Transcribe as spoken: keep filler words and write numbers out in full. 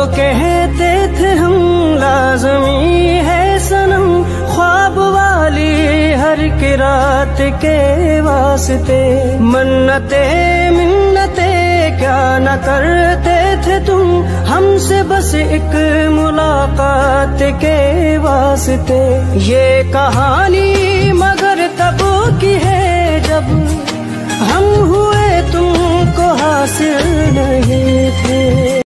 कहते थे हम लाज़मी है सनम, ख्वाब वाली हर की रात के वास्ते। मन्नते मिन्नते क्या न करते थे तुम हमसे, बस एक मुलाकात के वास्ते। ये कहानी मगर तब की है जब हम हुए तुमको हासिल नहीं थे।